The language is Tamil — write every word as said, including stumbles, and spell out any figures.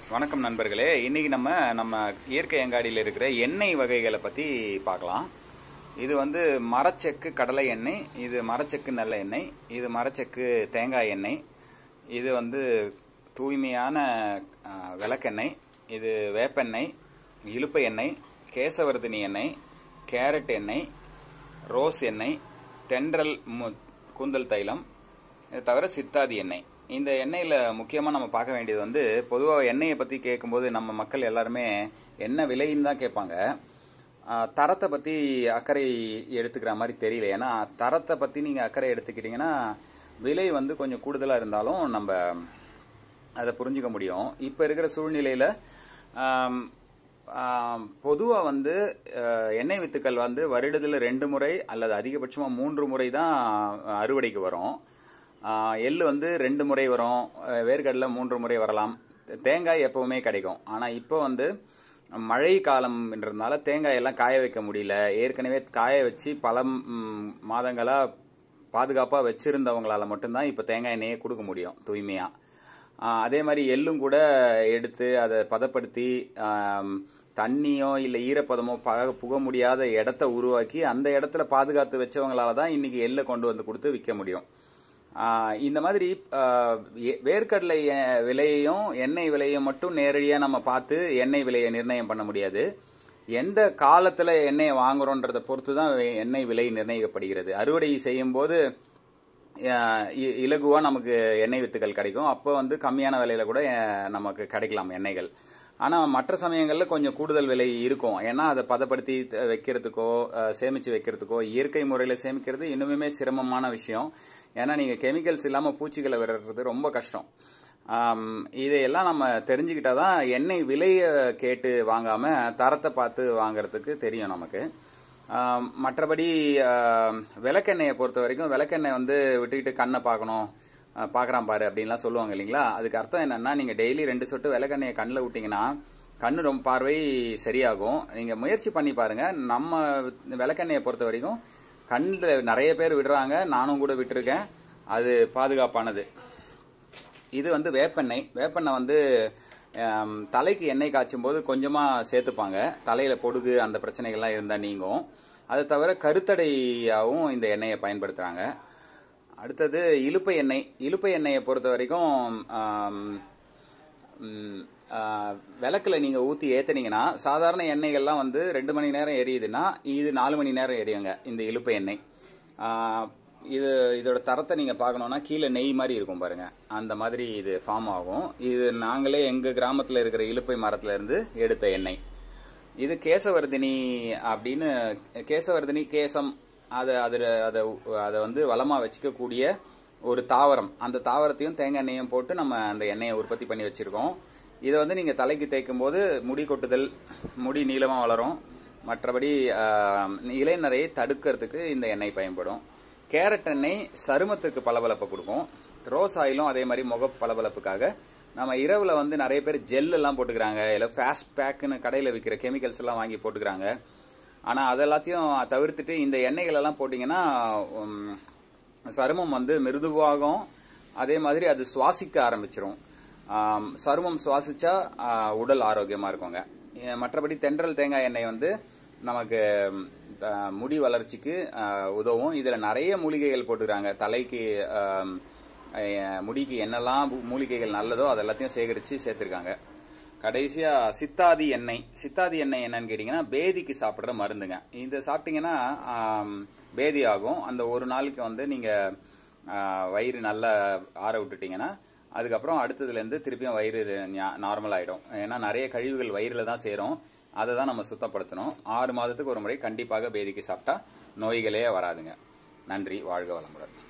வணக்கம் நண்பர்களே. இன்னைக்கு நம்ம நம்ம இயற்கை அங்காடியில் இருக்கிற எண்ணெய் வகைகளை பற்றி பார்க்கலாம். இது வந்து மரச்செக்கு கடலை எண்ணெய், இது மரச்செக்கு நல்ல எண்ணெய், இது மரச்செக்கு தேங்காய் எண்ணெய், இது வந்து தூய்மையான விளக்கெண்ணெய், இது வேப்பெண்ணெய், இலுப்பை எண்ணெய், கேசவர்தினி எண்ணெய், கேரட் எண்ணெய், ரோஸ் எண்ணெய், தென்றல் கூந்தல் தைலம், இது தவிர சித்தாதி எண்ணெய். இந்த எண்ணெயில் முக்கியமாக நம்ம பார்க்க வேண்டியது வந்து, பொதுவாக எண்ணெயை பற்றி கேட்கும்போது நம்ம மக்கள் எல்லாருமே என்ன விலைன்னு தான் கேட்பாங்க. தரத்தை பற்றி அக்கறை எடுத்துக்கிற மாதிரி தெரியல. ஏன்னா தரத்தை பற்றி நீங்கள் அக்கறை எடுத்துக்கிட்டிங்கன்னா விலை வந்து கொஞ்சம் கூடுதலாக இருந்தாலும் நம்ம அதை புரிஞ்சுக்க முடியும். இப்போ இருக்கிற சூழ்நிலையில் பொதுவாக வந்து எண்ணெய் வித்துக்கள் வந்து வருடத்தில் ரெண்டு முறை அல்லது அதிகபட்சமாக மூன்று முறை தான் அறுவடைக்கு வரும். எள்ளு வந்து ரெண்டு முறை வரும், வேர்க்கடலை மூன்று முறை வரலாம், தேங்காய் எப்பவுமே கிடைக்கும். ஆனால் இப்போ வந்து மழை காலம்ன்றதுனால தேங்காய் எல்லாம் காய வைக்க முடியல. ஏற்கனவே காய வச்சு பல மாதங்களாக பாதுகாப்பாக வச்சிருந்தவங்களால மட்டும்தான் இப்போ தேங்காய் எண்ணெயை கொடுக்க முடியும் தூய்மையாக. அதே மாதிரி எள்ளும் கூட எடுத்து அதை பதப்படுத்தி தண்ணியோ இல்லை ஈரப்பதமோ புக முடியாத இடத்த உருவாக்கி அந்த இடத்துல பாதுகாத்து வச்சவங்களால தான் இன்னைக்கு எள்ளை கொண்டு வந்து கொடுத்து விற்க முடியும். இந்த மாதிரி வேர்க்கடலை விலையையும் எண்ணெய் விலையும் மட்டும் நேரடியாக நம்ம பார்த்து எண்ணெய் விலையை நிர்ணயம் பண்ண முடியாது. எந்த காலத்தில் எண்ணெயை வாங்குறோன்றதை பொறுத்து தான் எண்ணெய் விலை நிர்ணயிக்கப்படுகிறது. அறுவடை செய்யும் போது இலகுவாக நமக்கு எண்ணெய் வித்துக்கள் கிடைக்கும். அப்போ வந்து கம்மியான விலையில கூட நமக்கு கிடைக்கலாம் எண்ணெய்கள். ஆனால் மற்ற சமயங்களில் கொஞ்சம் கூடுதல் விலை இருக்கும். ஏன்னா அதை பதப்படுத்தி வைக்கிறதுக்கோ சேமித்து வைக்கிறதுக்கோ இயற்கை முறையில் சேமிக்கிறது இன்னுமே சிரமமான விஷயம். ஏன்னா நீங்கள் கெமிக்கல்ஸ் இல்லாமல் பூச்சிகளை விடுறது ரொம்ப கஷ்டம். இதையெல்லாம் நம்ம தெரிஞ்சுக்கிட்டா தான் எண்ணெய் விலையை கேட்டு வாங்காமல் தரத்தை பார்த்து வாங்கிறதுக்கு தெரியும் நமக்கு. மற்றபடி விளக்கெண்ணெயை பொறுத்த வரைக்கும் விளக்கெண்ணெய் வந்து விட்டுக்கிட்டு கண்ணை பார்க்கணும், பார்க்குறான் பாரு அப்படின்லாம் சொல்லுவாங்க இல்லைங்களா. அதுக்கு அர்த்தம் என்னன்னா, நீங்கள் டெய்லி ரெண்டு சொட்டு விளக்கெண்ணெயை கண்ணில் விட்டிங்கன்னா கண்ணு ரொம்ப பார்வை சரியாகும். நீங்கள் முயற்சி பண்ணி பாருங்கள். நம்ம விளக்கெண்ணெயை பொறுத்த வரைக்கும் கண்ணில் நிறைய பேர் விடுறாங்க, நானும் கூட விட்டுருக்கேன். அது பாதுகாப்பானது. இது வந்து வேப்பெண்ணெய். வேப்பெண்ணெய் வந்து தலைக்கு எண்ணெய் காய்ச்சும் போது கொஞ்சமாக சேர்த்துப்பாங்க. தலையில் பொடுகு அந்த பிரச்சனைகள்லாம் இருந்தால் நீங்கும். அதை தவிர கருத்தடையாகவும் இந்த எண்ணெயை பயன்படுத்துகிறாங்க. அடுத்தது இலுப்பை எண்ணெய். இலுப்பை எண்ணெயை பொறுத்த வரைக்கும் விளக்கில் நீங்கள் ஊற்றி ஏற்றுனீங்கன்னா, சாதாரண எண்ணெய்கள்லாம் வந்து ரெண்டு மணி நேரம் எரியுதுன்னா இது நாலு மணி நேரம் எரியுங்க இந்த இலுப்பை எண்ணெய். இது இதோட தரத்தை நீங்கள் பார்க்கணுன்னா கீழே நெய் மாதிரி இருக்கும் பாருங்க, அந்த மாதிரி இது ஃபார்ம் ஆகும். இது நாங்களே எங்கள் கிராமத்தில் இருக்கிற இலுப்பை மரத்துல இருந்து எடுத்த எண்ணெய். இது கேசவர்தினி அப்படின்னு, கேசவர்தினி கேசம், அதை அதில் அதை அதை வந்து வளமாக வச்சுக்கக்கூடிய ஒரு தாவரம். அந்த தாவரத்தையும் தேங்காய் எண்ணெயும் போட்டு நம்ம அந்த எண்ணெயை உற்பத்தி பண்ணி வச்சுருக்கோம். இதை வந்து நீங்கள் தலைக்கு தேய்க்கும் போது முடி கொட்டுதல், முடி நீளமாக வளரும். மற்றபடி இலைநரையை தடுக்கிறதுக்கு இந்த எண்ணெய் பயன்படும். கேரட் எண்ணெய் சருமத்துக்கு பளபளப்பை கொடுக்கும். ரோஸ் ஆயிலும் அதே மாதிரி முக பளபளப்புக்காக நம்ம இரவில் வந்து நிறைய பேர் ஜெல் எல்லாம் போட்டுக்கிறாங்க, இல்லை ஃபாஸ்ட் பேக்குன்னு கடையில் விற்கிற கெமிக்கல்ஸ் எல்லாம் வாங்கி போட்டுக்கிறாங்க. ஆனால் அதெல்லாத்தையும் தவிர்த்துட்டு இந்த எண்ணெய்கள் எல்லாம் போட்டிங்கன்னா சருமம் வந்து மிருதுவாகும். அதே மாதிரி அது சுவாசிக்க ஆரம்பிச்சிரும். சருமம் சுவாசிச்சா உடல் ஆரோக்கியமாக இருக்குங்க. மற்றபடி தென்றல் தேங்காய் எண்ணெய் வந்து நமக்கு முடி வளர்ச்சிக்கு உதவும். இதில் நிறைய மூலிகைகள் போட்டுக்கிறாங்க. தலைக்கு முடிக்கு என்னெல்லாம் மூலிகைகள் நல்லதோ அதெல்லாத்தையும் சேகரித்து சேர்த்துருக்காங்க. கடைசியா சித்தாதி எண்ணெய். சித்தாதி எண்ணெய் என்னன்னு கேட்டீங்கன்னா பேதிக்கு சாப்பிட்ற மருந்துங்க. இதை சாப்பிட்டீங்கன்னா பேதி ஆகும். அந்த ஒரு நாளைக்கு வந்து நீங்க வயிறு நல்லா ஆற விட்டுட்டீங்கன்னா அதுக்கப்புறம் அடுத்ததுலேருந்து திருப்பியும் வயிறு நார்மல் ஆகிடும். ஏன்னா நிறைய கழிவுகள் வயிறில் தான் சேரும். அதை தான் நம்ம சுத்தப்படுத்தணும். ஆறு மாதத்துக்கு ஒரு முறை கண்டிப்பாக பேதிக்கு சாப்பிட்டா நோய்களே வராதுங்க. நன்றி. வாழ்க வளமுடன்.